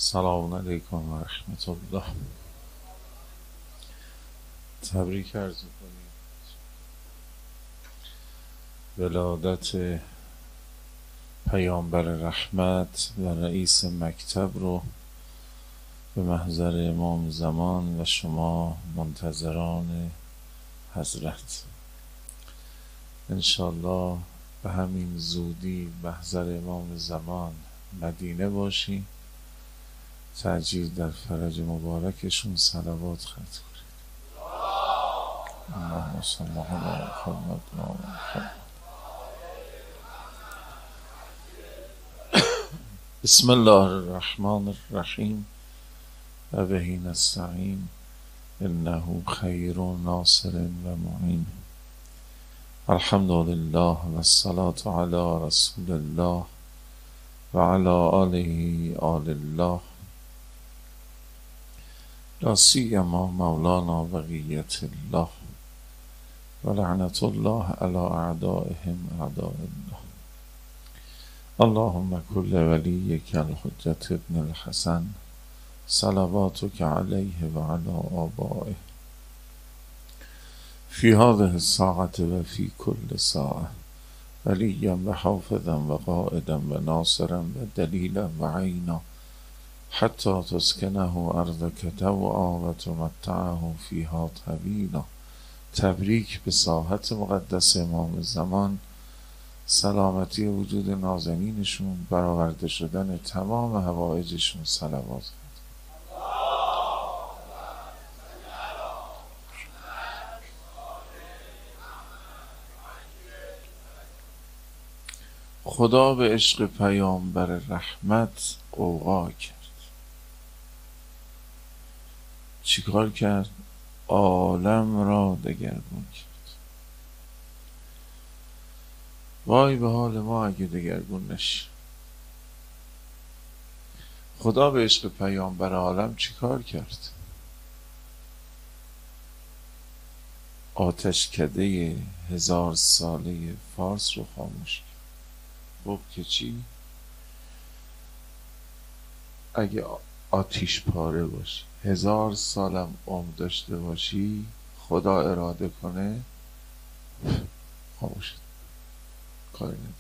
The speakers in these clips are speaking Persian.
سلام علیکم و رحمت الله. تبریک عرض می‌کنیم ولادت پیامبر رحمت و رئیس مکتب رو به محضر امام زمان و شما منتظران حضرت. انشالله به همین زودی محضر امام زمان مدینه باشی، تعجیل در فرج مبارکشون صلوات ختم کنید. اللهم صل علی محمد و آل محمد. بسم الله الرحمن الرحیم و بهی نستعین انه خیر ناصر و معین. الحمد لله و الصلاة علی رسول الله و علی آله آل الله لا سیما مولانا بقیت الله و لعنت الله علی اعدائهم اعداء الله. اللهم کل ولیک الحجة ابن الحسن صلواتک علیه و علی آبائه فی هذه الساعة و فی کل ساعة ولیا و حافظا و قائدا و ناصرا و دلیلا و عینا حتی تسکنه ارضک طوعا و تمتعه فیها طویلا. تبریک به ساحت مقدس امام زمان، سلامتی وجود نازنینشون، برآورده شدن تمام حوائجشون صلوات. خدا به عشق پیامبر رحمت غوغا کرد. چیکار کرد؟ عالم را دگرگون کرد. وای به حال ما اگه دگرگون نشه. خدا به عشق پیامبر عالم چیکار کرد؟ آتشکده 1000 ساله فارس رو خاموش کرد. خب که چی؟ اگه آتیش پاره باشی 1000 سالم عمر داشته باشی، خدا اراده کنه خاموش کاری نداره.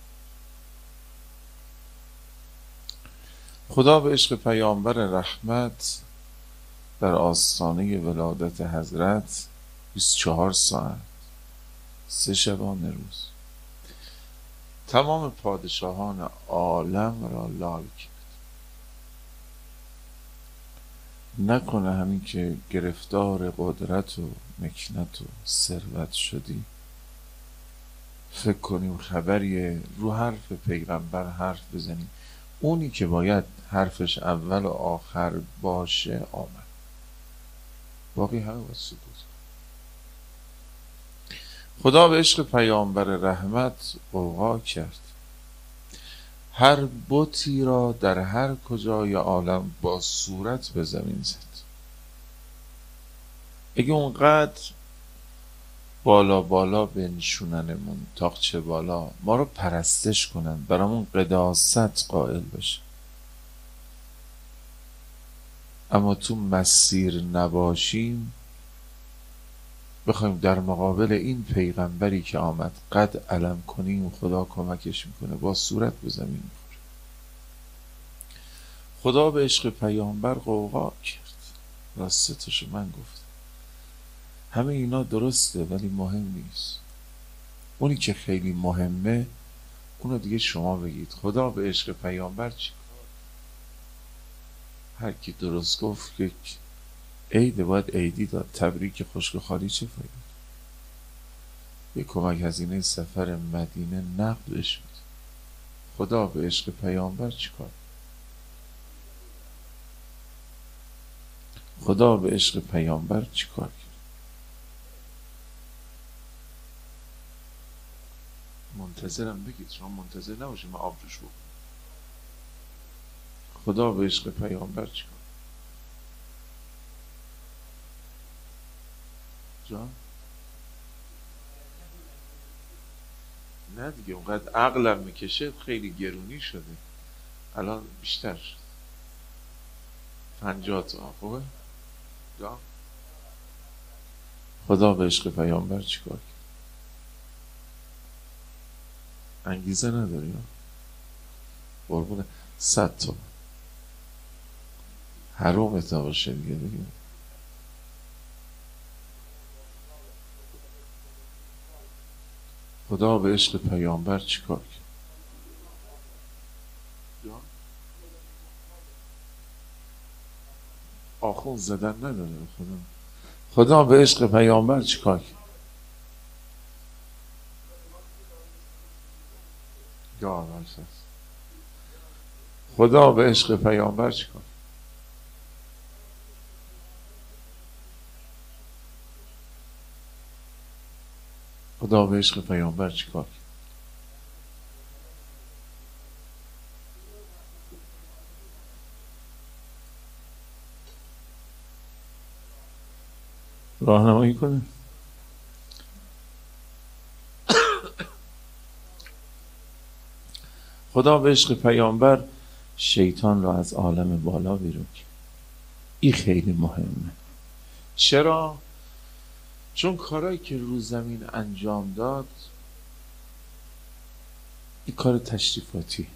خدا به عشق پیامبر رحمت در آستانه ولادت حضرت 24 ساعت 3 شبانه روز تمام پادشاهان عالم را لال کرد. نکنه همین که گرفتار قدرت و مکنت و ثروت شدی فکر کنیم خبریه رو حرف پیغمبر حرف بزنیم. اونی که باید حرفش اول و آخر باشه آمد، باقی همه باید سکوت. خدا به عشق پیامبر رحمت غوغا کرد. هر بتی را در هر کجای عالم با صورت به زمین زد. اگه اونقدر بالا بالا بنشوننمون تاقچه بالا، ما رو پرستش کنن، برامون قداست قائل بشه، اما تو مسیر نباشیم، بخوایم در مقابل این پیغمبری که آمد قد علم کنیم، خدا کمکش میکنه با صورت به زمین میخوره. خدا به عشق پیامبر غوغا کرد. راستشو من گفتم، همه اینا درسته ولی مهم نیست. اونی که خیلی مهمه اونو دیگه شما بگید. خدا به عشق پیامبر چی کار؟ هر کی درست گفت یک عید باید عیدی داد. تبریک خشک خالی چه فایده؟ یه کمک هزینه سفر مدینه نقدش شد. خدا به عشق پیامبر چی کار؟ خدا به عشق پیامبر چی کار کرد؟ منتظرم بگید، شما منتظر نباشید من آب جوش بکنم. خدا به عشق پیامبر چی کار؟ جان؟ نه دیگه اونقدر عقلم میکشه، خیلی گرونی شده الان بیشتر شد. 50 تا خوبه؟ یا خدا به عشق پیامبر چیکار کرد؟ انگیزه نداری ها؟ قربونه 100 تا حرومت نباشه دیگه. خدا به عشق پیامبر چیکار کرد؟ آخون زدن نداره. خدا به عشق پیامبر چیکار کرد؟ خدا به عشق پیامبر چیکار؟ خدا به عشق پیامبر چیکار کرد؟ راهنمایی کنه. خدا به عشق پیامبر شیطان را از عالم بالا بیرون کرد. این خیلی مهمه. چرا؟ چون کارهایی که رو زمین انجام داد این کار تشریفاتی.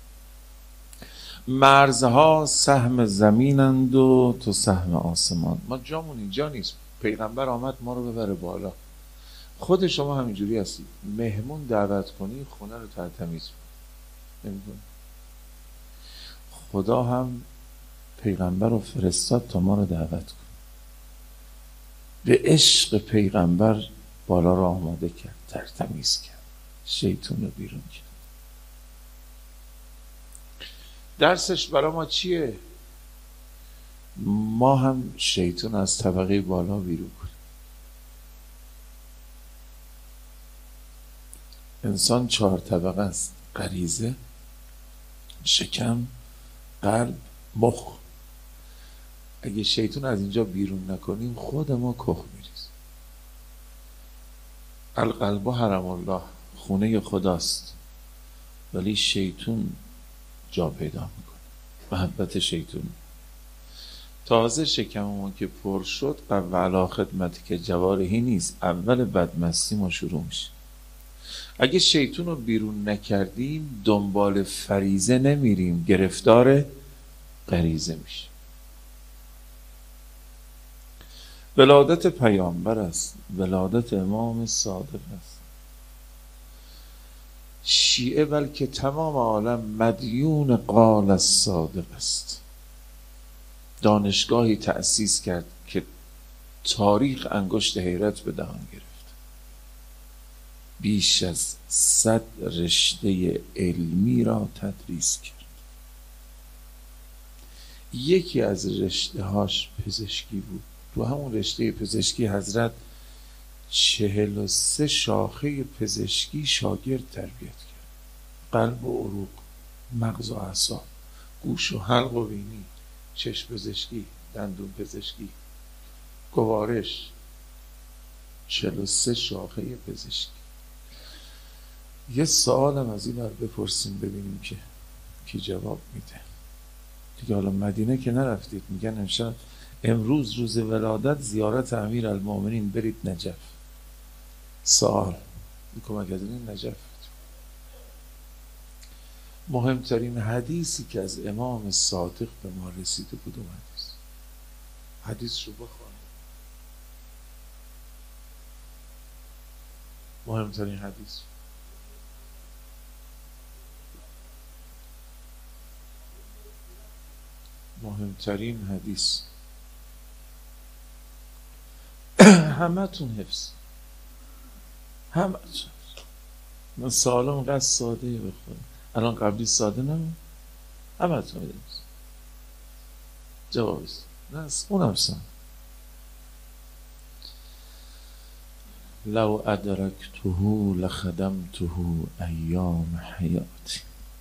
مرزها سهم زمینند و تو سهم آسمان. ما جامون اینجا نیست. پیغمبر آمد ما رو ببره بالا. خود شما همینجوری هستی، مهمون دعوت کنی خونه رو ترتمیز نمی‌کنی. خدا هم پیغمبر رو فرستاد تا ما رو دعوت کن. به عشق پیغمبر بالا رو آماده کرد، ترتمیز کرد، شیطون رو بیرون کرد. درسش برای ما چیه؟ ما هم شیطون از طبقه بالا بیرون کنیم. انسان 4 طبقه است: غریزه، شکم، قلب، مخ. اگه شیطون از اینجا بیرون نکنیم خود ما کخ میریز. القلب حرم الله، خونه خداست، ولی شیطون جا پیدا میکنه. محبت شیطون. تازه شکممون که پر شد قبل علا خدمتی که جوارحی نیست، اول بدمستی ما شروع میشه. اگه شیطون رو بیرون نکردیم دنبال فریضه نمیریم، گرفتار غریزه میشه. ولادت پیامبر است، ولادت امام صادق است. شیعه بلکه تمام عالم مدیون قال الصادق است. دانشگاهی تأسیس کرد که تاریخ انگشت حیرت به دهان گرفت. بیش از 100 رشته علمی را تدریس کرد. یکی از رشته هاش پزشکی بود. تو همون رشته پزشکی حضرت 43 شاخه پزشکی شاگرد تربیت کرد. قلب و عروق، مغز و اعصاب، گوش و حلق و بینی، چشم پزشکی، دندون پزشکی، گوارش، 43 شاخه پزشکی. یه سوالم از این بر بپرسیم ببینیم که کی جواب میده. دیگه حالا مدینه که نرفتید، میگن امروز روز ولادت زیارت امیرالمومنین، برید نجف. سوال کمک از این نجف. مهمترین حدیثی که از امام صادق به ما رسیده کدوم حدیث؟ حدیث رو بخوان. مهمترین حدیث همه تون حفظ، همه تون. من سوالم قصد ساده بخونم، الان قبلی ساده نمون، همه تون حفظ جواب است. نه اونم سن لو ادرکته لخدمته ایام حیاتی.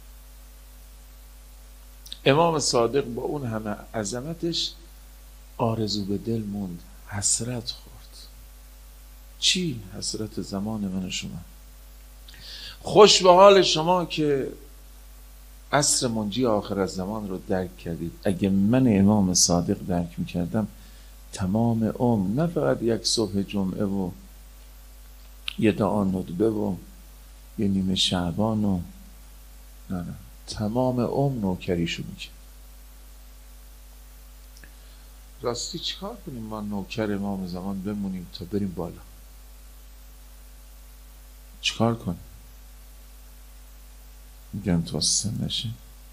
امام صادق با اون همه عظمتش آرزو به دل موند، حسرت خورد. چی؟ حسرت زمان من و شما. خوش به حال شما که عصر منجی آخر از زمان رو درک کردید. اگه من امام صادق درک میکردم تمام عمر، نه فقط یک صبح جمعه و یه دعا ندبه و یه نیمه شعبان و نه تمام عمر نوکریشو میکرد. راستی چیکار کنیم ما نوکر امام زمان بمونیم تا بریم بالا؟ چیکار کنیم؟ میگن تو سن نشه.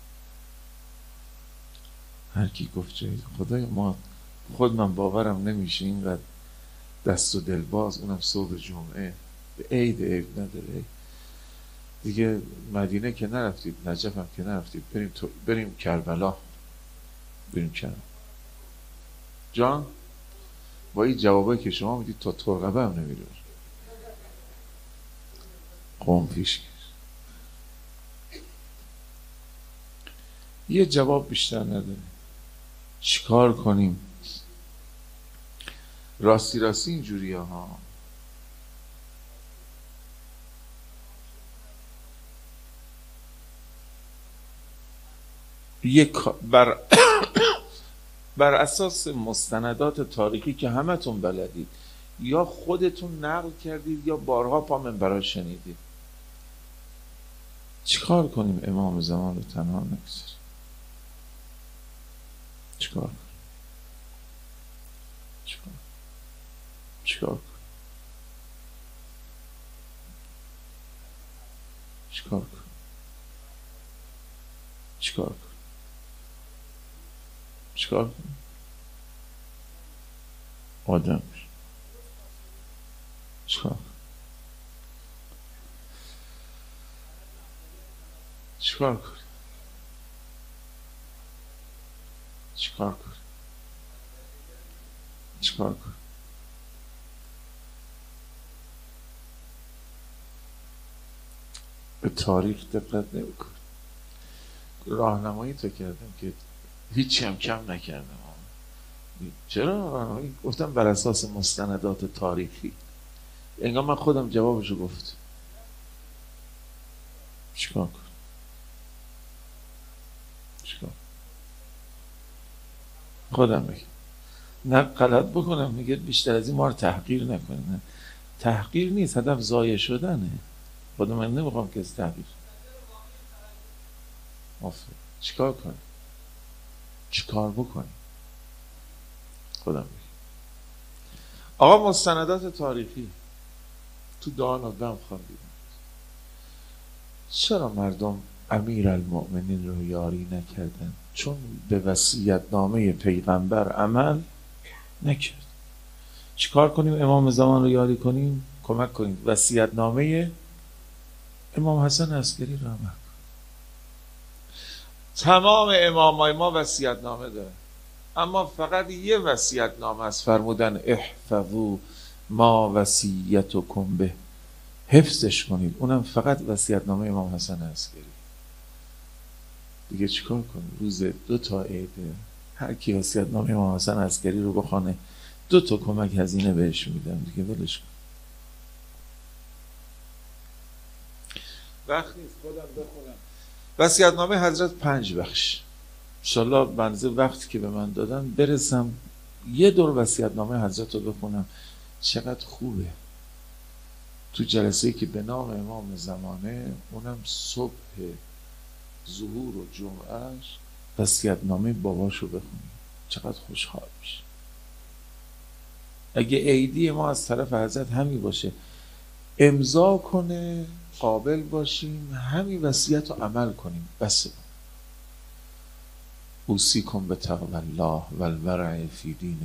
هر کی گفت جایی خدای ما، خود من باورم نمیشه اینقدر دست و دل باز، اونم صبح جمعه به عید نداره. دیگه مدینه که نرفتید، نجف هم که نرفتید، بریم کربلا. بریم کربلا جان. با این جوابایی که شما میدید تا ترقبه هم نمیره قوم پیش کش. یه جواب بیشتر نداره. چیکار کنیم؟ راستی اینجوریه ها. بر اساس مستندات تاریخی که همتون بلدید، یا خودتون نقل کردید یا بارها پا منبرها شنیدید، چیکار کنیم امام زمان رو تنها نگذاریم؟ چیکار کنیم؟ چیکار کنیم؟ آدم چیکار کنیم؟ به تاریخ دقت نمی‌کنم. راهنمایی تو کردم که هیچی هم کم نکردم. چرا راهنمایی گفتم؟ بر اساس مستندات تاریخی. انگار من خودم جوابشو گفت. چیکار کنم؟ خودم میگم نه غلط بکنم، میگه بیشتر از این ما رو تحقیر نکنه. تحقیر نیست، هدف ضایع شدنه. خودم من نمیخوام که از تحقیر. چیکار کنیم؟ چیکار بکنیم؟ خودم میگم. آقا مستندات تاریخی تو دعا ندم خواندیم. چرا مردم امیرالمؤمنین رو یاری نکردن؟ چون به وصیت‌نامه پیغمبر عمل نکرد. چیکار کنیم امام زمان رو یاری کنیم؟ کمک کنیم وصیت‌نامه امام حسن عسکری رو عمل کنیم. تمام امامای ما وصیت‌نامه داره، اما فقط یه وصیت‌نامه است، فرمودن احفظوا ما وصیتکم به، حفظش کنید. اونم فقط وصیت‌نامه امام حسن عسکری. دیگه چیکار کنیم؟ روز 2 عیده، هر کی وصیت‌نامه امام حسن عسکری رو بخونه 2 کمک هزینه بهش میدم، دیگه ولش کن. وقت نیست خودم بخونم وصیت‌نامه حضرت 5 بخش. انشالله بنزه وقتی که به من دادن برسم یه دور وصیت‌نامه حضرت رو بخونم. چقدر خوبه تو جلسه‌ای که به نام امام زمانه، اونم صبح ظهور و جمعهش، وصیت‌نامه باباشو بخونیم. چقدر خوشحال میشه. اگه عیدی ما از طرف حضرت همین باشه، امضا کنه، قابل باشیم، همین وصیت رو عمل کنیم. بس اوصیکم بتقوی الله و الورع فی دینکم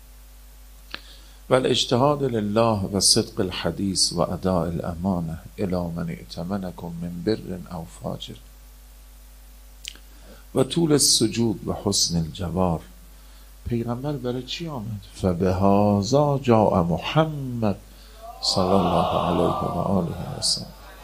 و الاجتهاد لله و صدق الحدیث و اداء الامانه الی من ائتمنکم من بر او فاجر و طول السجود و حسن الجوار. پیغمبر برای چی آمد؟ فبهذا جاء محمد صلی الله علیه و آله و سلم.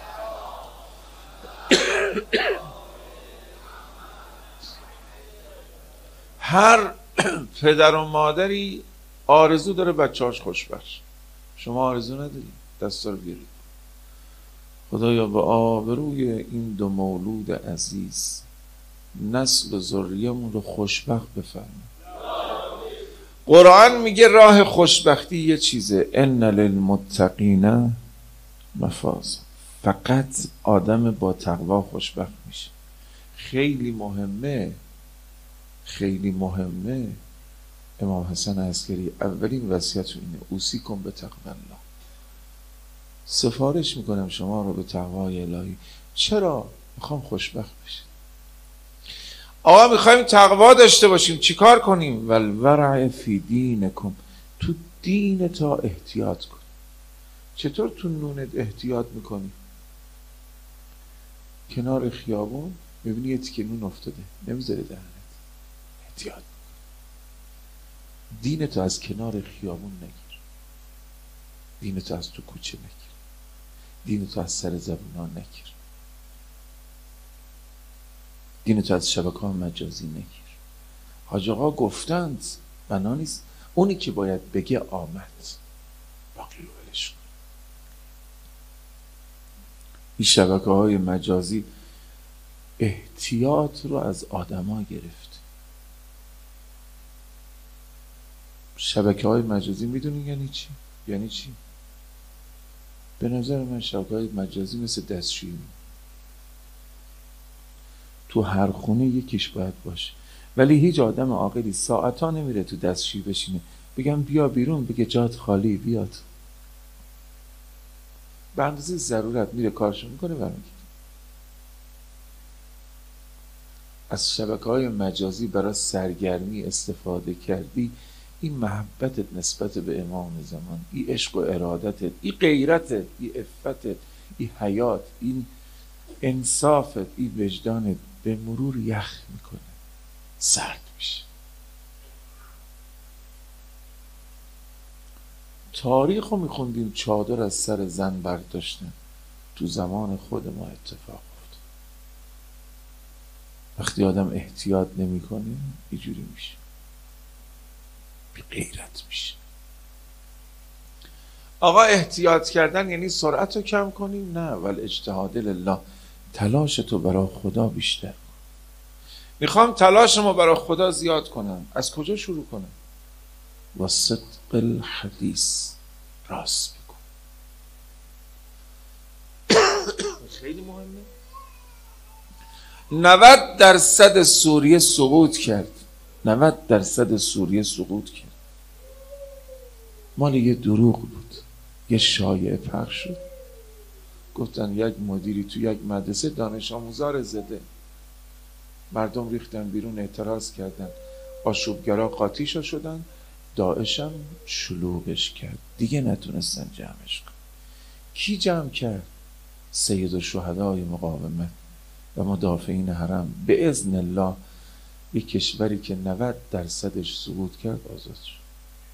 هر پدر و مادری آرزو داره بچه‌هاش خوشبخت. شما آرزو نداری؟ دستا رو بیارید. خدایا به آبروی این 2 مولود عزیز نسل و ذریه‌مون رو خوشبخت بفرما. قرآن میگه راه خوشبختی یه چیزه، ان للمتقین مفازا. فقط آدم با تقوا خوشبخت میشه. خیلی مهمه، خیلی مهمه. امام حسن عسکری اولین وصیت اینه، اوصیکم بتقوا الله. سفارش میکنم شما رو به تقوای الهی. چرا؟ میخوام خوشبخت بشید. آقا میخوایم تقوا داشته باشیم، چیکار کنیم؟ والورع فی دینکم، تو دین تا احتیاط کن. چطور تو نونت احتیاط میکنی؟ کنار خیابون میبینی یه تیکه نون افتاده، نمیذاره دهنت، احتیاط. دینتو از کنار خیابون نگیر، دینتو از تو کوچه نگیر، دینتو از سر زبونان نگیر، دینتو از شبکه‌های مجازی نگیر. حاج آقا گفتند بنا نیست، اونی که باید بگه آمد، باقی رو ولش کن. این شبکه‌های مجازی احتیاط رو از آدما گرفت. شبکه‌های مجازی میدونین یعنی چی؟ یعنی چی؟ به نظر من شبکه‌های مجازی مثل دستشویی، تو هر خونه یکیش باید باشه. ولی هیچ آدم عاقلی ساعتا نمیره تو دستشویی بشینه بگم بیا بیرون، بگه جات خالی بیاد. به اندازه ضرورت میره کارشو میکنه برمیگرده. از شبکه‌های مجازی برای سرگرمی استفاده کردی، این محبتت نسبت به امام زمان، این عشق و ارادتت، این غیرتت، این عفتت، این حیات، این انصافت، این وجدانت به مرور یخ میکنه، سرد میشه. تاریخ رو میخوندیم، چادر از سر زن برداشتن، تو زمان خود ما اتفاق افتاد. وقتی آدم احتیاط نمیکنه اینجوری میشه، بی غیرت میشه. آقا احتیاط کردن یعنی سرعت رو کم کنیم؟ نه، ولی اجتهاد لله، تلاش تو برای خدا بیشتر. میخوام تلاشمو برای خدا زیاد کنم. از کجا شروع کنم؟ و صدق الحدیث، راست بگو. خیلی مهمه. 90% سوریه سقوط کرد، 90% سوریه سقوط کرد. مال یه دروغ بود، یه شایعه پخش شد. گفتن یک مدیری تو یک مدرسه دانش آموزا رو زده، مردم ریختن بیرون، اعتراض کردن، آشوبگرا قاطیشا شدن، داعش هم شلوغش کرد، دیگه نتونستن جمعش کن. کی جمع کرد؟ سید الشهدای مقاومت و مدافعین حرم. به اذن الله یک کشوری که 90%ش سقوط کرد آزاد شد.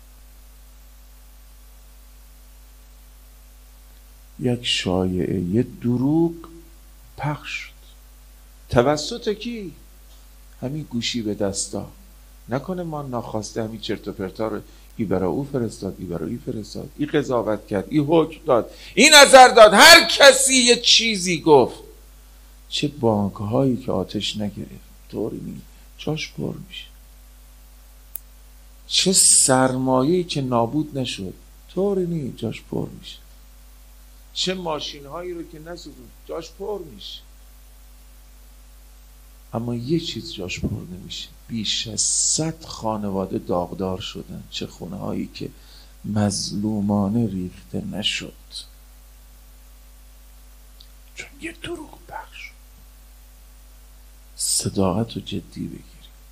یک شایعه، یه دروغ پخش شد. توسط کی؟ همین گوشی به دستا. نکنه ما ناخواسته همین چرت و پرتا رو ای برای او فرستاد، ای برای ای فرستاد، ای قضاوت کرد، ای حکم داد، ای نظر داد، هر کسی یه چیزی گفت. چه بانک هایی که آتش نگرفت، طوری نیست، جاش پر میشه. چه سرمایه‌ای که نابود نشد، طوری نیست، جاش پر میشه. چه ماشین هایی رو که نسوزون، جاش پر میشه. اما یه چیز جاش پر نمیشه، بیش از 100 خانواده داغدار شدن. چه خونه هایی که مظلومانه ریخته نشد چون یه دروغ پخش شد. صداقت رو جدی بگیری.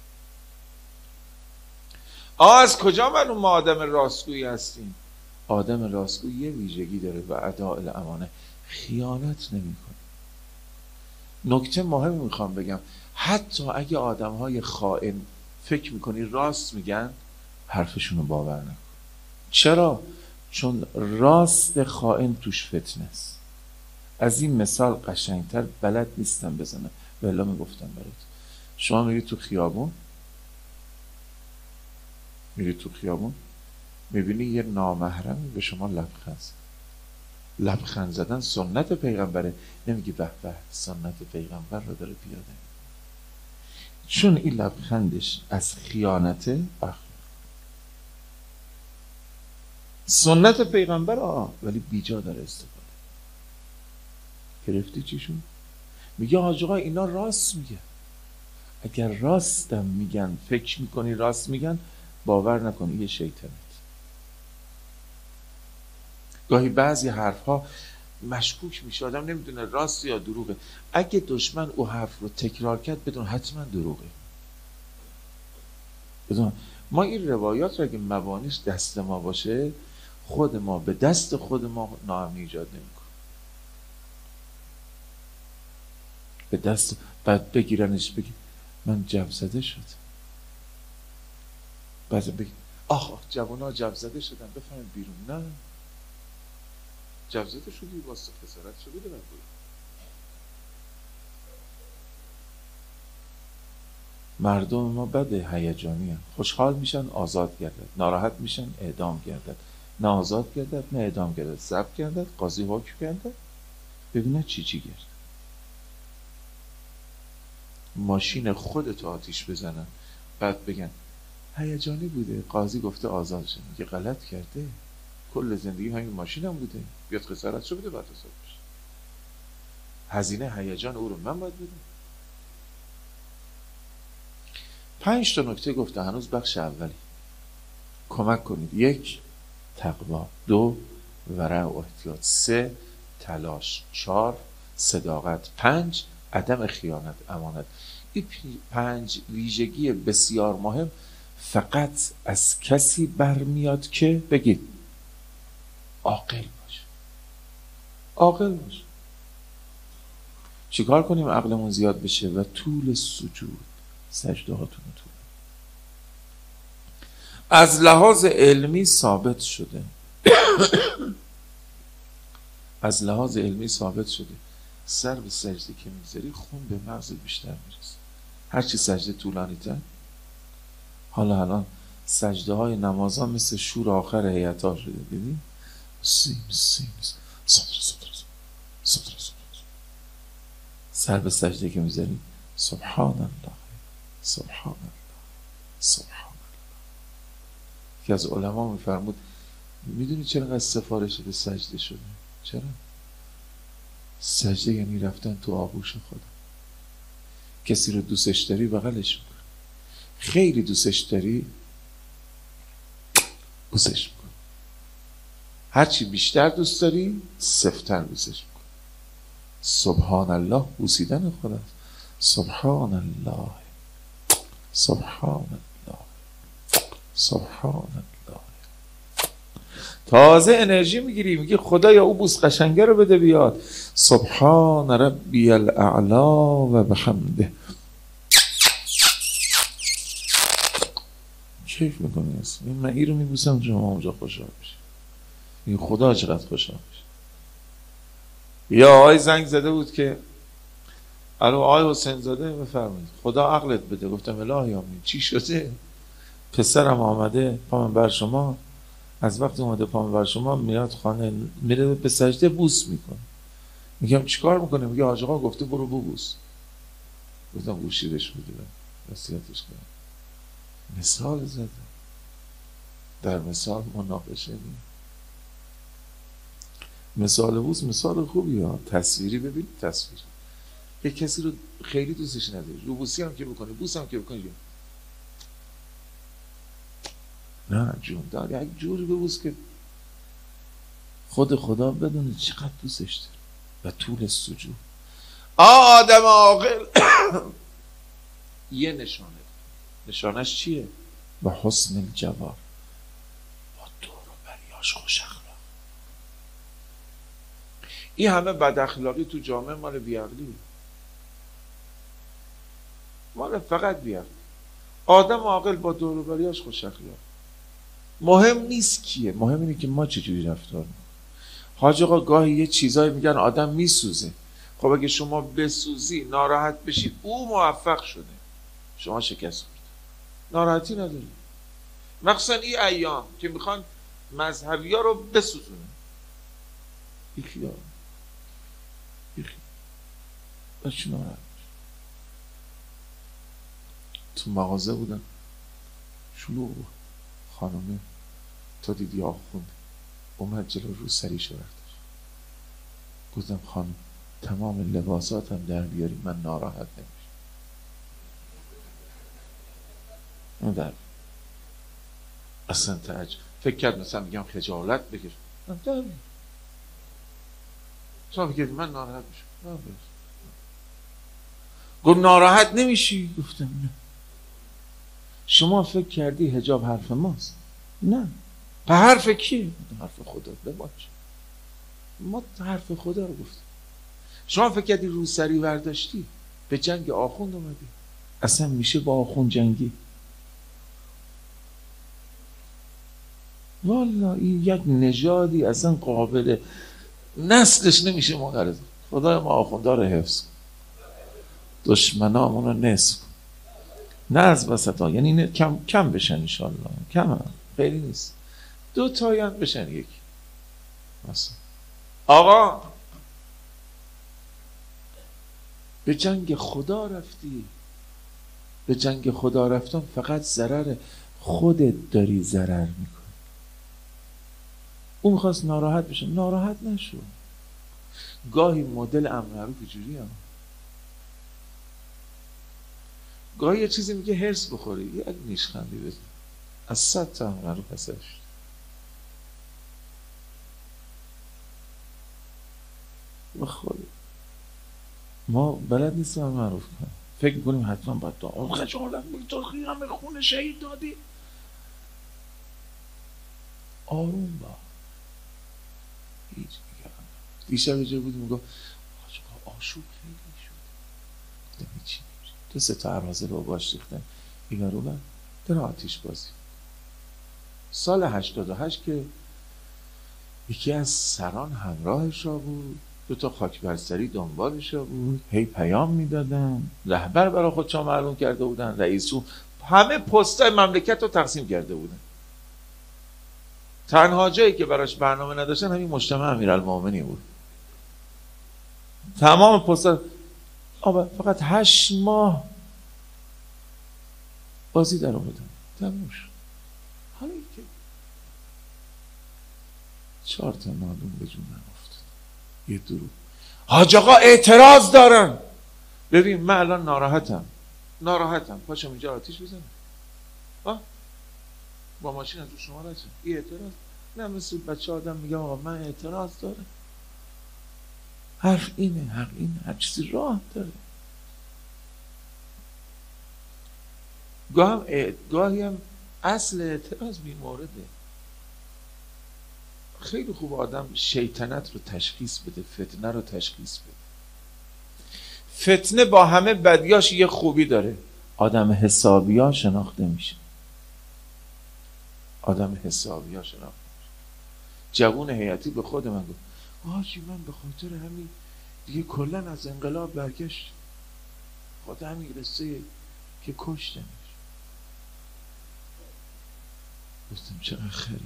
از کجا معلوم ما آدم راستگویی هستیم؟ آدم راستگویی یه ویژگی داره و اداء الامانه، خیانت نمیکنه. نکته مهمی میخوام بگم، حتی اگه آدم های خائن فکر میکنی راست میگن، حرفشونو باور نکن. چرا؟ چون راست خائن توش فتنه است. از این مثال قشنگتر بلد نیستم بزنم، ولی میگفتم برات. شما میری تو خیابون، میبینی یه نامحرمی به شما لبخند زدن سنت پیغمبره. نمیگی به به سنت پیغمبر رو داره پیاده. چون این لبخندش از خیانته سنت پیغمبر ولی بیجا داره استفاده. گرفتی چیشون؟ میگه حاج آقا اینا راست میگه. اگر راستم میگن، فکر میکنی راست میگن، باور نکنی یه شیطنت. گاهی بعضی حرفها مشکوک میشه، آدم نمیدونه راست یا دروغه. اگه دشمن او حرف رو تکرار کرد بدون حتما دروغه. بدون ما این روایات رو اگه مبانیش دست ما باشه، خود ما به دست خود ما ناامنی ایجاد نمیکنه. به دست بعد بگیرنش بگی من جب زده شد. بعد بگی آخ جوانا جب زده شدن بفهم بیرون. نه جب زده شدی واسه خسارت شده ببر بیرون. مردم ما بده هیجانی هست. خوشحال میشن آزاد گردد، ناراحت میشن اعدام گردد، نه آزاد گردد نه اعدام گردد، ضبط گردد، قاضی حکم گردد، ببینه چی گرد. ماشین خودت آتیش بزنن بعد بگن هیجانی بوده قاضی گفته آزاد شد. میگه غلط کرده، کل زندگی همین ماشینم بوده، بیاد خسارت شو بده بعد آزاد بشه. هزینه هیجان او رو من باید بدم. 5 تا نکته گفته، هنوز بخش اولی. کمک کنید. 1 تقوا، 2 ورع و احتیاط، 3 تلاش، 4 صداقت، 5 عدم خیانت، امانت. این 5 ویژگی بسیار مهم فقط از کسی برمیاد که بگید عاقل باشه. عاقل باشه. چیکار کنیم عقلمون زیاد بشه؟ و طول سجود، سجده هاتون طول. از لحاظ علمی ثابت شده از لحاظ علمی ثابت شده سر به سجده که میذاری خون به مغز بیشتر میرسه. هرچی سجده طولانی تر. حالا الان سجده های نمازا مثل شور آخر هیئت‌ها شده. ببین سر به سجده که میذاری سبحان الله سبحان الله سبحان الله. که از علما میفرمود میدونی چرا سفارش به سجده شده؟ چرا؟ سجده یعنی رفتن تو آغوش خدا. کسی رو دوستش داری بغلش میکن، خیلی دوستش داری بوسش میکن، هرچی بیشتر دوست داری سفتر بوسش میکن. سبحان الله بوسیدن خداست. سبحان الله سبحان الله سبحان الله. تازه انرژی میگیری، میگی خدایا او بوس قشنگه رو بده بیاد. سبحان ربی الاعلا و بحمده. کیف میکنی اصلا. من این رو میبوسم جمعه اونجا خوشحال بشه. این خدا چقدر خوشحال بشه. یا آقای زنگ زده بود که الو آقای حسین زاده بفرمایید خدا عقلت بده. گفتم الهی آمین. چی شده؟ پسرم آمده پامن بر شما، از وقتی اومده پامن بر شما میاد خانه میره به سجده بوس میکنه. میگم چیکار میکنه؟ میگه حاج آقا گفته برو ببوس. گفتم گوشیدش بده وصیتش کنم. مثال زدم. در مثال مناقشه نیم. مثال بوس مثال خوبی ها. تصویری ببینید. تصویر یک کسی رو خیلی دوستش نداری، رو بوسی هم که بکنه، بوس هم که بکنه، نه جون داری یک جوری ببوس که خود خدا بدونه چقدر دوستش داره. و طول سجود. آدم عاقل یه نشانه. نشانش چیه؟ و حسن الجوار، با دور و بریاش خوش اخلاق. این همه بد اخلاقی تو جامعه مال بیعقلی، مال فقط بیعقلی. آدم عاقل با دور و بریاش خوش اخلاق. مهم نیست کیه، مهم اینه که ما چجوری رفتار میکنیم. حاج آقا گاهی یه چیزایی میگن آدم میسوزه. خب اگه شما بسوزی ناراحت بشید او موفق شده، شما شکست خورد، ناراحتی نداری. مخصوصا این ایام که میخوان مذهبی ها رو بسوزونه. بیخیال بچه ناراحت. تو مغازه بودم، شلوغ بود. خانومه تا دیدی آخوند اومد جلو، رو سریشو برداشت. گفتم خانم تمام لباساتم در بیاری من ناراحت نمیشم. اون در اصلا تعجب فکر کرد مثلا میگم خجالت بکش. در بیار شما فکر من ناراحت میشم. گفت ناراحت نمیشی؟ گفتم نه. شما فکر کردی حجاب حرف ماست؟ نه. به حرف کی؟ حرف خدا. بباش ما حرف خدا رو گفتیم. شما فکر کردی روسری برداشتی به جنگ آخوند اومدی؟ اصلا میشه با آخوند جنگی؟ والا این یک نژادی اصلا قابل نسلش نمیشه منقرض. خدای ما آخوندا رو حفظ کن، دشمنامون رو نصف کن، نه از وسطا، یعنی کم بشن انشالله. کم هم خیلی نیست، 2 تایان بشن یکی. مثلا آقا به جنگ خدا رفتی، به جنگ خدا رفتن فقط ضرر خودت داری ضرر میکنی. اون خواست ناراحت بشه، ناراحت نشو. گاهی مدل امر جوری هم، گاهی یه چیزی میگه هرس بخوری یک نیشخندی بزن از 100 تا امر پسش. بخوری ما بلد نیستیم معروف کنیم، فکر میکنیم حتما باید دعا خجالت میگه همه خون شهید دادی. آروم با هیچ میگرم. دیشب یه جایی بودیم میگو آشوب خیلی شد. گفتم هیچی نمیشه. 2-3 تا عرازه رو باش ریختن این رو من در آتیش بازی. سال 88 که یکی از سران همراهش را بود، 2 تا خاک برسری دنبالش را بود، هی پیام میدادن. رهبر برای خودشان معلوم کرده بودن، رئیسو همه پستای مملکت رو تقسیم کرده بودن. تنها جایی که براش برنامه نداشتن همین مجتمع امیرالمومنین بود. تمام پستا فقط 8 ماه بازی در آوردن. تموم شد. حالا که 4 تا نادون به جون افتاد. یه دروغ. حاج آقا اعتراض دارن. ببین من الان ناراحتم. پاشم اینجا آتیش بزنم. با ماشین از شما رسید. این اعتراض نه، مثل بچه آدم میگم آقا من اعتراض دارم. حرف اینه، حق اینه، هر چیزی راه داره. گاهی هم اصل اعتراض بی‌مورده. خیلی خوب آدم شیطنت رو تشخیص بده، فتنه رو تشخیص بده. فتنه با همه بدیاش یه خوبی داره، آدم حسابیا شناخته میشه. جوون هیئتی به خود من گفت آجی من به خاطر همین دیگه کلن از انقلاب برگشت، خاطر همین رسه که کشتنش. گفتم چقدر خری.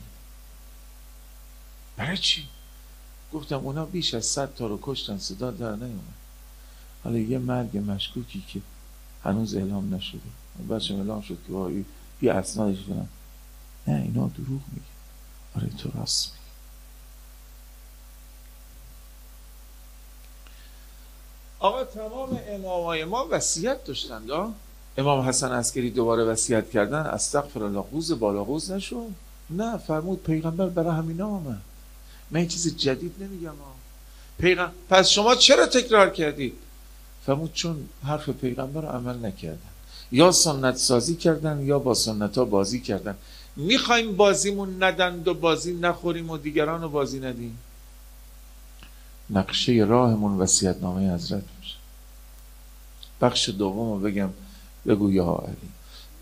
برای چی؟ گفتم اونا بیش از 100 تا رو کشتن، صدا در نیومد. حالا یه مرگ مشکوکی که هنوز اعلام نشده، بچه اعلام شد که یه اسنادش فلان. نه اینا دروغ میگه. آره تو راست میگه. آقا تمام امامای ما وصیت داشتند. امام حسن عسکری دوباره وصیت کردن استغفرالله قوز بالا قوز نشو. نه فرمود پیغمبر برای همینا آمد. من این چیز جدید نمیگم پیغمبر. پس شما چرا تکرار کردید؟ فرمود چون حرف پیغمبر رو عمل نکردن، یا سنت سازی کردن یا با سنت ها بازی کردن. میخوایم بازیمون ندند و بازی نخوریم و دیگران رو بازی ندیم. نقشه راهمون وصیت‌نامه حضرت میشه. بخش دوم رو بگم. بگو یا علی.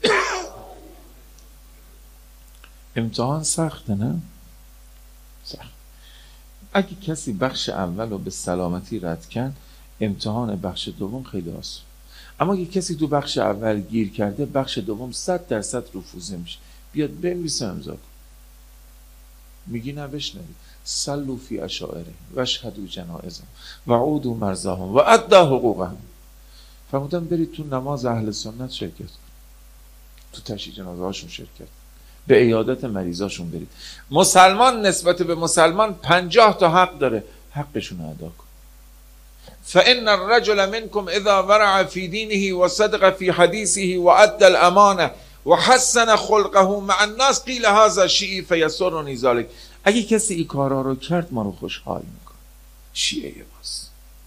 امتحان سخته نه؟ سخت. اگه کسی بخش اول رو به سلامتی رد کرد، امتحان بخش دوم خیلی آسون. اما اگه کسی تو بخش اول گیر کرده، بخش دوم 100% رفوزه میشه. بیاد بنویسه امضا کن. میگی نه بشنوید. صلوا فی عشائرهم و اشهدوا جنائزهم و عودوا مرضاهم و ادوا حقوقهم. فرمودن برید تو نماز اهل سنت شرکت کن. تو تشییع جنازه هاشون شرکت، به عیادت مریضاشون برید. مسلمان نسبت به مسلمان 50 تا حق داره، حقشون ادا کن. فإن الرجل منكم اذا ورع في دينه وصدق في حديثه وأدى الأمانة وحسن خلقه مع الناس قيل هذا شيعي فيسرني ذلك. اگه کسی این کارا رو کرد ما رو خوشحال میکنه. شیعه باز.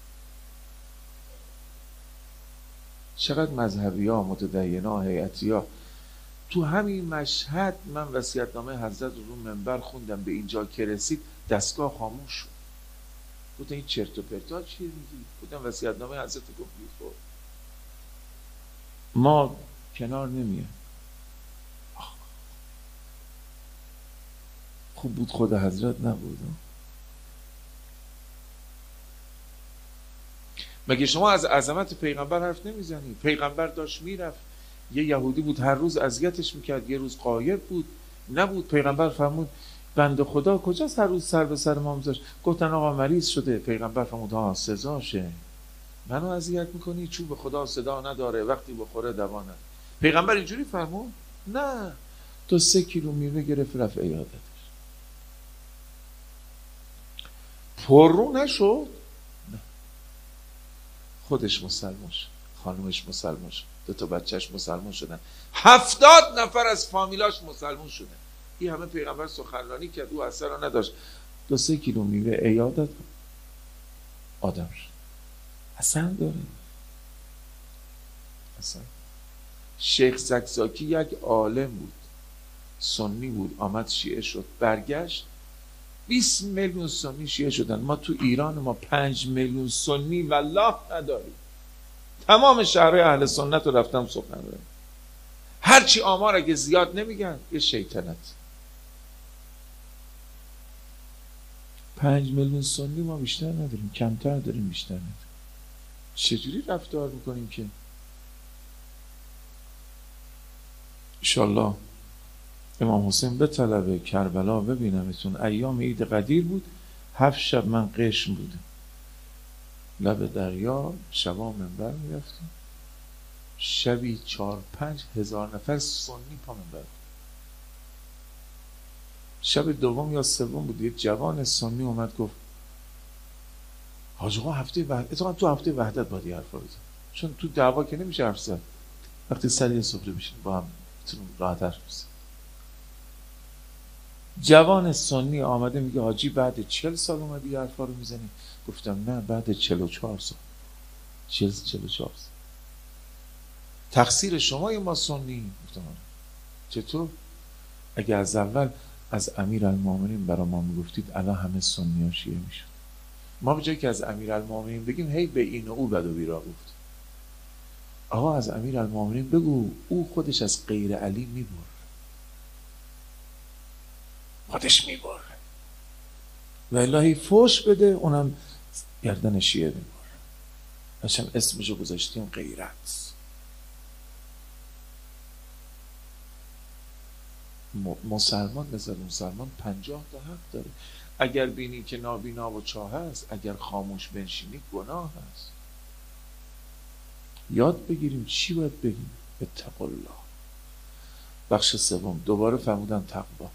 چقدر مذهبی ها، متدین ها، هیئتی ها. تو همین مشهد من وصیت‌نامه حضرت رو منبر خوندم، به اینجا که رسید دستگاه خاموش شد. گفتم این چرت و پرتا چیه میگی؟ گفتم وصیت‌نامه حضرت گفتی. خب ما کنار نمیایم. خوب بود خود حضرت نبود. مگه شما از عظمت پیغمبر حرف نمیزنی؟ پیغمبر داشت میرفت، یه یهودی بود هر روز اذیتش میکرد، یه روز غایب بود نبود. پیغمبر فرمود بنده خدا کجاست هر روز سر به سر ما میذاشت؟ گفتن آقا مریض شده. پیغمبر فرمود ها سزاشه، منو اذیت میکنی؟ چوب خدا صدا نداره، وقتی بخوره دوا نداره. پیغمبر اینجوری فرمود؟ نه، تو 3 کیلو میوه گرفت رفت عیادتش. پررو نشد؟ نه. خودش مسلمان شد، خانومش مسلمان شد، 2 تا بچهش مسلمان شدن، 70 نفر از فامیلاش مسلمان شدن. این همه پیغمبر سخنرانی کرد، او اثر را نداشت. 2-3 کیلو میوه عیادت آدم شد. اصلا داره اصلا. شیخ زکزاکی یک عالم بود، سنی بود، آمد شیعه شد، برگشت 20 میلیون سنی شیعه شدن. ما تو ایران ما 5 میلیون سنی والله نداریم. تمام شهرهای اهل سنت رو رفتم سخنرانی، هرچی آمار اگه زیاد نمیگن یه شیطنت. 5 میلیون سنی ما بیشتر نداریم، کمتر داریم، بیشتر نداریم. چجوری رفتار میکنیم که انشالله امام حسین به طلب کربلا ببینمتون. ایام عید قدیر بود، 7 شب من قشم بودم لب دریا، شبا منبر میرفتیم، شبی 4-5 هزار نفر سنی پا منبر. شب دوم یا سوم بود، یه جوان سنی اومد گفت حاج آقا هفته وحدت، تو هفته وحدت باید یه حرفا بزن، چون تو دعوا که نمیشه حرف زد، وقتی سر یه سفره بشین با هم میتونیم راحت حرف بزن. جوان سنی آمده میگه حاجی بعد 40 سال اومدی یه حرفا رو میزنی؟ گفتم نه، بعد 44 سال. 44 سال. تقصیر شما ما سنی؟ گفتم چطور؟ اگه از اول از امیرالمومنین برای ما میگفتید الان همه سنی ها شیعه میشد. ما به جایی که از امیرالمومنین بگیم هی به این و او بد و بیرا گفت. آقا از امیرالمومنین بگو او خودش از غیر علی میبره، خودش میبره و الهی فوش بده اونم گردن شیعه میبره. هشم اسمشو گذاشتیم غیرت. مسلمان مثل مسلمان 50 تا حق داره. اگر بینی که نابینا و چاه هست، اگر خاموش بنشینی گناه هست. یاد بگیریم چی باید بگیم. اتقوا الله. بخش سوم دوباره فرمودن تقوا.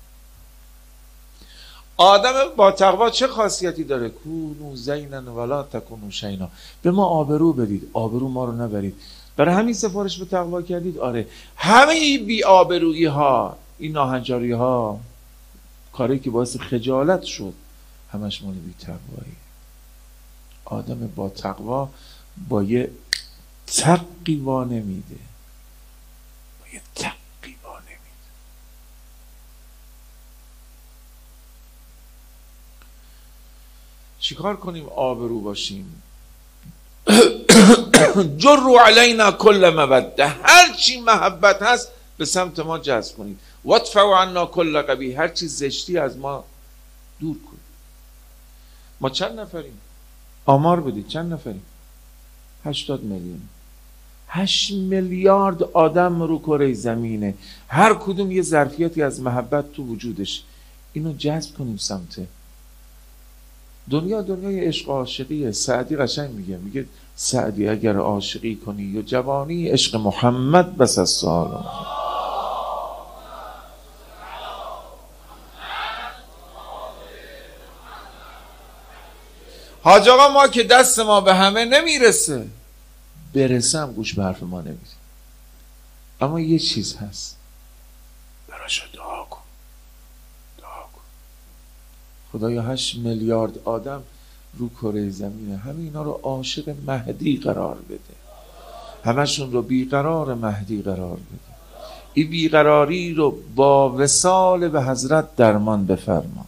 آدم با تقوا چه خاصیتی داره؟ کونو زینا ولا تکونو شینا. به ما آبرو بدید، آبرو ما رو نبرید. برای همین سفارش به تقوا کردید؟ آره. همه این بی آبرویی ها، این ناهنجاری ها، کاری که باعث خجالت شد، همش مال بی تقوایی. آدم با تقوا با یه تقی وا نمیده، با یه تقی وا نمیده. چیکار کنیم آبرو باشیم؟ جروا علینا کل مودة، هر چی محبت هست به سمت ما جذب کنید. وادفعوا عنا کل قبیح، هر چی زشتی از ما دور کنید. ما چند نفریم؟ آمار بدید چند نفریم؟ 80 میلیون. 8 میلیارد آدم رو کره زمینه، هر کدوم یه ظرفیتی از محبت تو وجودش. اینو جذب کنیم سمت دنیا. دنیای عشق عاشقیه. سعدی قشنگ میگه سعدی اگر عاشقی کنی یا جوانی، عشق محمد بس از سال. حاج آقا ما که دست ما به همه نمیرسه. برسم گوش به حرف ما نمیده. اما یه چیز هست، براشو دعا کن. خدایا 8 میلیارد آدم رو کره زمینه، همه اینا رو عاشق مهدی قرار بده، همشون رو بیقرار مهدی قرار بده. این بیقراری رو با وصال به حضرت درمان بفرما.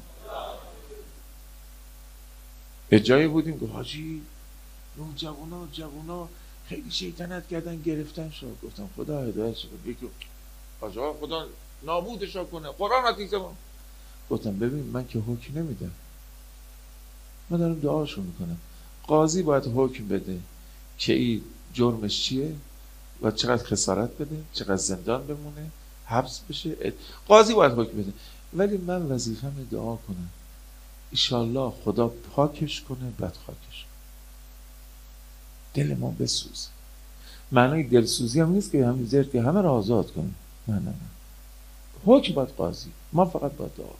به جایی بودیم که حاجی اون جوونا خیلی شیطنت کردن گرفتن شد. گفتم خدا هدایتش کنه. یکی حاج آقا خدا نابودش کنه، قرآن حدیثمون. گفتم ببین من که حکم نمیدم، من دارم دعاشو میکنم. قاضی باید حکم بده که این جرمش چیه و چقدر خسارت بده، چقدر زندان بمونه، حبس بشه. قاضی باید حکم بده، ولی من وظیفه‌م دعا کنم ایشالله خدا پاکش کنه، بدخاکش کنه، دل ما بسوزه. معنی دلسوزی هم نیست که همین زرد که همه را آزاد کنه. نه حکم باید قاضی، ما فقط باید دعا.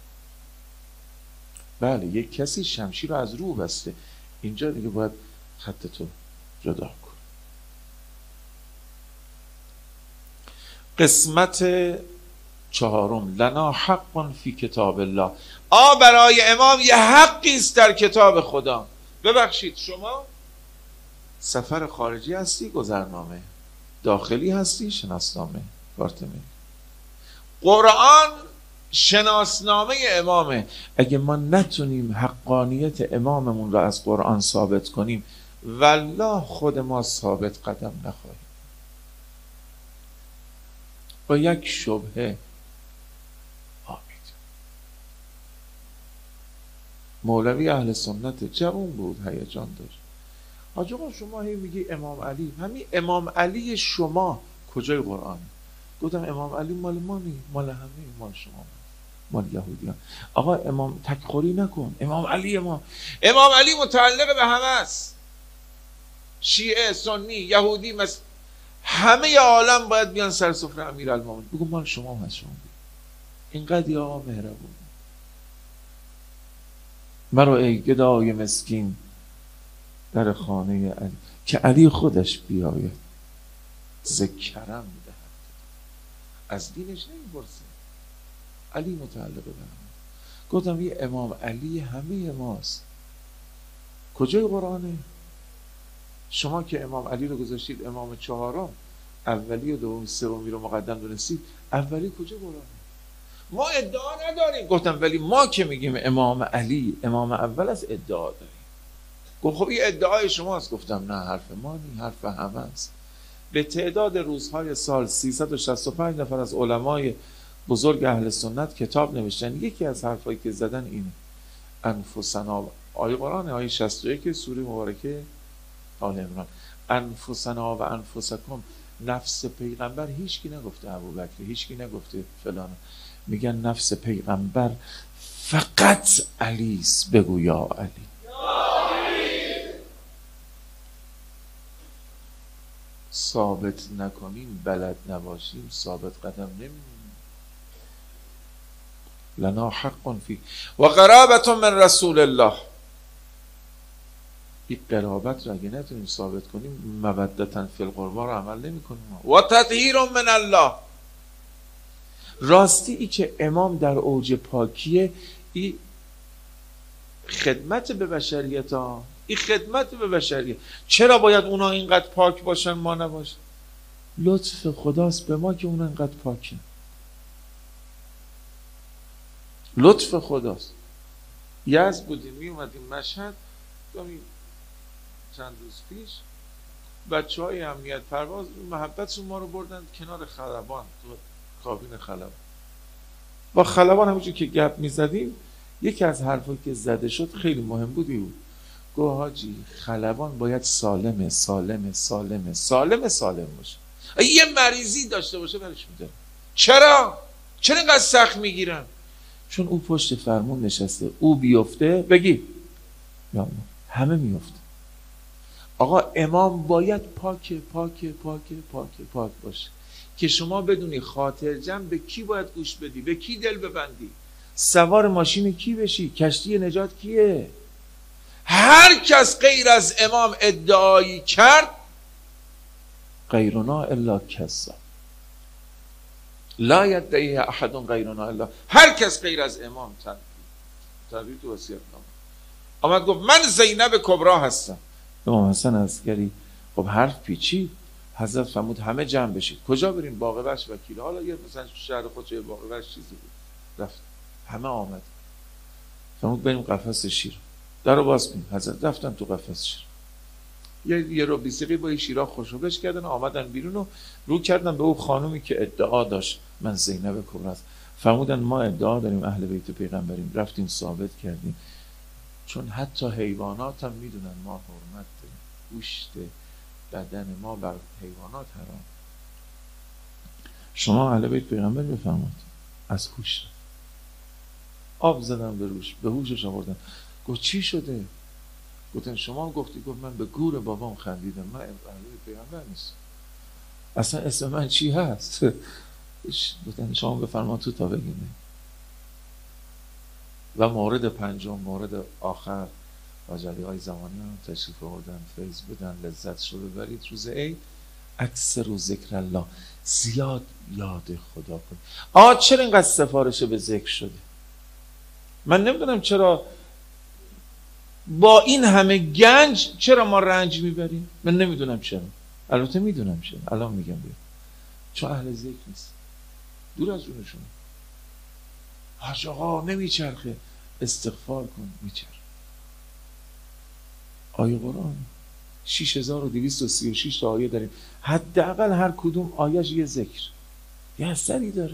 بله یک کسی شمشیر رو از رو بسته، اینجا دیگه باید خط تو جدا کن. قسمت 4: لنا حق فی کتاب الله. برای امام یه حقی است در کتاب خدا. ببخشید شما سفر خارجی هستی، گذرنامه، داخلی هستی، شناسنامه، کارت ملی. قرآن شناسنامه امامه. اگه ما نتونیم حقانیت اماممون را از قرآن ثابت کنیم، والله خود ما ثابت قدم نخواهیم. با یک شبهه آمید. مولوی اهل سنت جوان بود، هیجان داشت. حاج آقا شما هی میگی امام علی، همین امام علی شما کجای قرآنه؟ گفتم امام علی مال ما نی، مال همه، مال شما، مال یهودیان. آقا امام تکخوری نکن، امام علی امام علی متعلق به همه است. شیعه، سنی، یهودی، همه عالم باید بیان سر سفره امیرالمومنین. بگو مال شما هست. شما اینقدر یا مهربون. مرا ای گدای مسکین در خانه علی، که علی خودش بیاید ذکرم میدهد. از دینش نمیپرسه، علی متعلق به همه. گفتم یه امام علی همه ماست. کجای قرآنه؟ شما که امام علی رو گذاشتید امام 4م، اولی و دومی سومی رو مقدم دونستید، اولی کجا قرآنه؟ ما ادعا نداریم. گفتم ولی ما که میگیم امام علی امام اول از ادعا داریم. گفت خب این ادعای شماست. گفتم نه، حرف ما نی، حرف همه است. به تعداد روزهای سال 365 نفر از علمای بزرگ اهل سنت کتاب نوشتن. یکی از حرفایی که زدن اینه: انفسنا، آیه قرآن آیه 61 سوره مبارکه آل عمران، انفسنا و انفسکم. نفس پیغمبر هیچکی نگفته ابوبکر، هیچکی نگفته فلان. میگن نفس پیغمبر فقط علی است. بگو یا علی. ثابت نکنیم، بلد نباشیم، ثابت قدم نمیمونیم. لنا حق فی و قرابت من رسول الله. این قرابت رو اگه نتونیم ثابت کنیم، مودتا فی القربا رو عمل نمی کنیم. و تطهیر من الله. راستی ای که امام در اوج پاکیه، این خدمت به بشریت ها، این خدمت به بشریت. چرا باید اونا اینقدر پاک باشن ما نباشن؟ لطف خداست به ما که اونا اینقدر پاکن. لطف خداست. یزد بودیم، می اومدیم مشهد، چند روز پیش بچه های امنیت پرواز محبتشون ما رو بردن کنار خلبان، تو کابین خلبان. با خلبان همونجور که گپ می زدیم، یکی از حرفایی که زده شد خیلی مهم بودی بود. گفت حاجی خلبان باید سالم باشه. یه مریضی داشته باشه برش میدارم. چرا اینقدر سخت میگیرن؟ چون او پشت فرمون نشسته، او بیفته بگی یا همه میفته. آقا امام باید پاک باشه که شما بدونی خاطر جمع به کی باید گوش بدی، به کی دل ببندی، سوار ماشین کی بشی، کشتی نجات کیه. هر کس غیر از امام ادعایی کرد غیرنا الا کذاب، لا یدعی احد غیرنا الا، هر کس غیر از امام تعبیر تو وصیت‌نامه آمد گفت من زینب کبرا هستم. امام حسن عسکری خب حرف پیچید، حضرت فرمود همه جمع بشید. کجا بریم؟ باغ وحش وکیل. حالا یه مثلا شهر خودش یه باغ وحش چیزی بود. رفت همه آمد، فرمود بریم قفس شیر، درو باز کنیم. حضرت رفتن تو قفس شیر، یه رو 20 دقیقه با شیرا خوشوبش کردن، آمدن بیرون و رو کردن به اون خانومی که ادعا داشت من زینب کبرا است. فرمودن ما ادعا داریم اهل بیت پیغمبریم. رفتیم ثابت کردیم، چون حتی حیوانات هم میدونن ما حرمت داریم، گوشت بدن ما بر حیوانات حرام. شما اهل بیت پیغمبر بفرمایید. از هوش آب زدن به روش، به هوشش آوردن. گفت چی شده؟ گفتن شما گفتی. گفت من به گور بابام خندیدم، من اهل بیت پیغمبر نیستم، اصلا اسم من چی هست؟ گفتن شما بفرمایید تو تا بگیم. و مورد پنجم، مورد آخر، راجعی های زمانی هم تشریف آوردن، فیض بدن، لذت شو ببرید روز عید. اکثر و ذکر الله، زیاد یاد خدا کن. چرا اینقدر سفارش به ذکر شده؟ من نمیدونم چرا با این همه گنج چرا ما رنج میبریم. من نمیدونم چرا، البته میدونم چرا، الان میگم بید. چون اهل ذکر نیست، دور از جونشون. حاج آقا نمیچرخه، استغفار کن میچرخه. آیه قرآن 6236 تا آیه داریم، حداقل هر کدوم آیهش یه ذکر، یه اثری داره.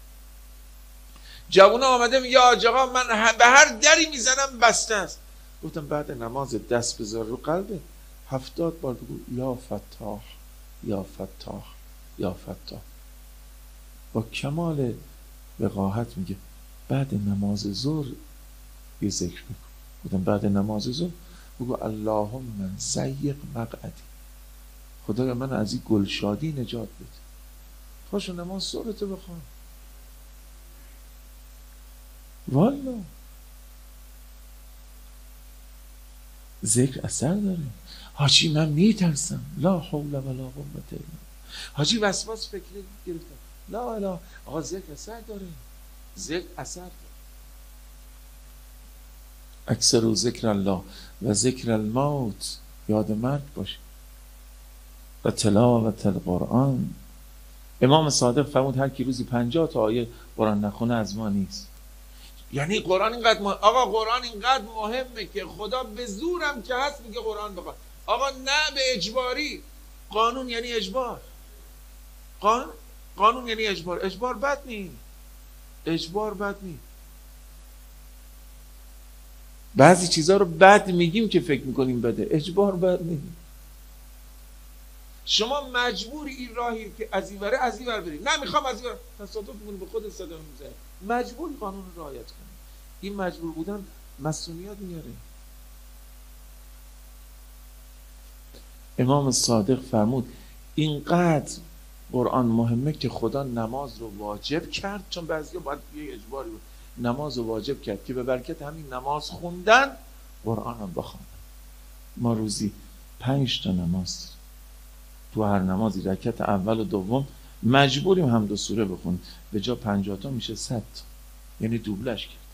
جوونه آمده میگه حاج آقا من به هر دری میزنم بسته است. گفتم بعد نماز دست بذار رو قلبه، 70 بار بگو یا فتاح یا فتاح یا فتاح. با کمال وقاحت میگه بعد نماز ظهر یه ذکر بکن. گفتم بعد نماز ظهر بگو اللهم ضیق مقعدی، خدایا من از این گلشادی نجات بده. پاشو نماز ظهرتو بخوان. والا ذکر اثر داره. حاجی من میترسم، لا حول ولا قوة الا. حاجی وسواس فکری گرفتم، لا اله. آقا ذکر اثر داره، ذکر اثر داره. اکثر و ذکر الله و ذکر الموت، یاد مرگ باشه، و تلاوت القرآن. امام صادق فرمود هر کی روزی 50 تا آیه قرآن نخونه از ما نیست. یعنی قرآن اینقدر آقا قرآن اینقدر مهمه که خدا به زورم که هست میگه قرآن بخون. آقا نه به اجباری. قانون یعنی اجبار. قانون یعنی اجبار. اجبار بد نیست. اجبار بد نیست. بعضی چیزها رو بد میگیم که فکر میکنیم بده، اجبار بد نیست. شما مجبوری این راهی که از این وره از این ور بری، نه میخوام از این ور، تصادف میکنی به خودت صدا میزنی. مجبوری قانون رو رعایت کنی. این مجبور بودن مسئولیت میاره. امام صادق فرمود اینقدر قرآن مهمه که خدا نماز رو واجب کرد، چون بعضیا باید یه اجباری بود، نماز رو واجب کرد که به برکت همین نماز خوندن قرآن هم بخوانن. ما روزی 5 تا نماز داریم، تو هر نمازی رکعت اول و دوم مجبوریم هم 2 سوره بخونیم، به جا 50 تا میشه 100 تا، یعنی دوبلش کرد.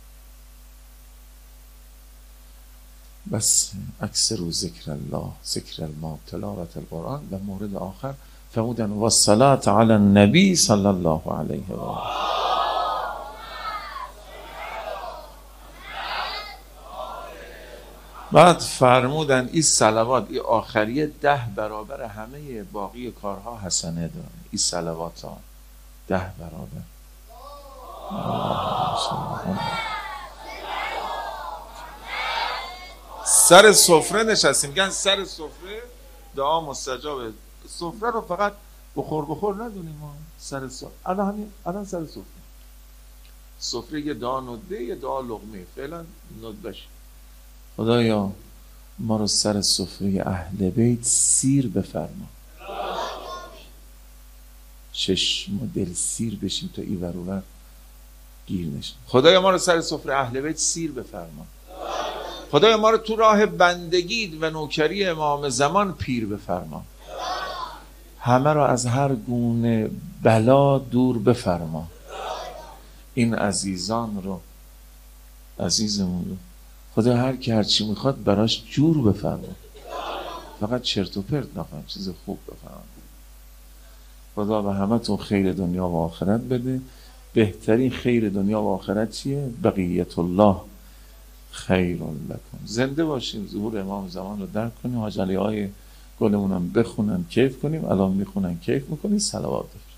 بس اکثر و ذکر الله، ذکر الموت، تلاوت القرآن. و مورد آخر فرمودن و الصلاة علی النبی صلی الله علیه و آله. بعد فرمودن این صلوات، این آخریه 10 برابر همه باقی کارها حسنه داره. این صلوات ها 10 برابر. سر سفره نشستیم، میگن سر سفره دعا مستجابه. سفره رو فقط بخور ندونیم ما. سر سفره الان سر سفره یه دعا ندبه، یه دعا لقمه. فعلا ندبش. خدایا ما رو سر سفره اهل بیت سیر بفرما، چشم و دل سیر بشیم تا ای ور و ور گیر نشیم. خدایا ما رو سر سفره اهل بیت سیر بفرما. خدای ما رو تو راه بندگی و نوکری امام زمان پیر بفرما. همه را از هر گونه بلا دور بفرما. این عزیزان رو، عزیزمون رو خدا هر کی هر چی میخواد براش جور بفرما. فقط چرت و پرت نکنم، چیز خوب بفرما. خدا به همتون خیر دنیا و آخرت بده. بهترین خیر دنیا و آخرت چیه؟ بقیت الله خیر لکم. زنده باشیم، ظهور امام زمان رو درک کنیم، حاج علی های گلمون هم بخونن کیف کنیم. الان میخونن کیف میکنیم. صلوات